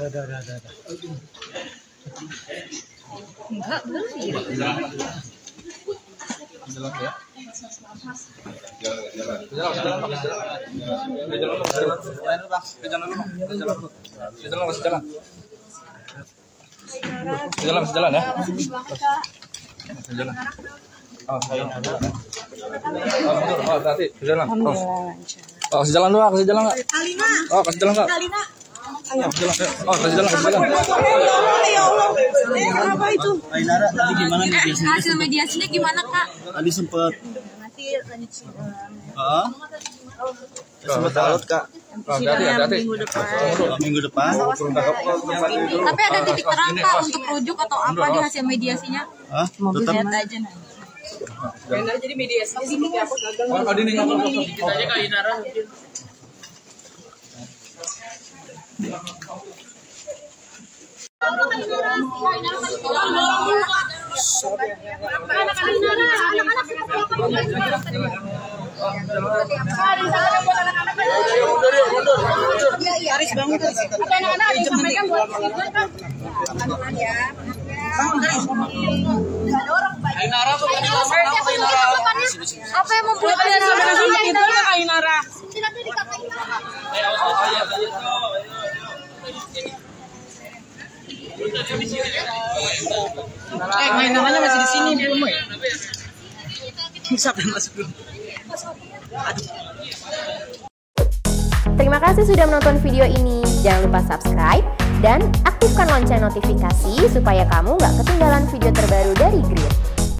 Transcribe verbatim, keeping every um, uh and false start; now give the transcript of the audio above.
udah, udah, udah. Enggak, belum sih. Jalan ya. Jalan, jalan. Jalan, jalan. Jalan, jalan. Jalan, jalan, jalan ya. Jalan. Oh, saya jalan. Oh, mundur. Oh, hati, jalan. Oh, kasih jalan doang, kasih jalan enggak? Alina. Oh, kasih jalan enggak? Alina. Ayo, jalan. Oh, kasih jalan, kasih jalan. Ya Allah. Eh, kenapa itu? Inara, tadi gimana mediasinya? Hasil mediasinya gimana, Kak? Tadi sempet Nanti lanjut sidang. Heeh. Sempet alot, Kak. Sidangnya minggu depan. Minggu depan. Tapi ada titik terang, Kak, untuk rujuk atau apa di hasil mediasinya? Hah? Tetap Lihat aja nanti. Inara jadi mediasinya seperti apa gagal? Oh, tadi nih ngomong Kita aja Kak Inara mungkin. Aris bangun Aris. Ada anak-anak yang sampaikan buat ya. Inara tuh tadi ngomong apa Inara? Apa yang membuat kalian sebenarnya itu Kak Inara? Eh, main namanya masih di sini belum ya? Bisa masuk dulu. Terima kasih sudah menonton video ini. Jangan lupa subscribe dan aktifkan lonceng notifikasi supaya kamu nggak ketinggalan video terbaru dari Grid.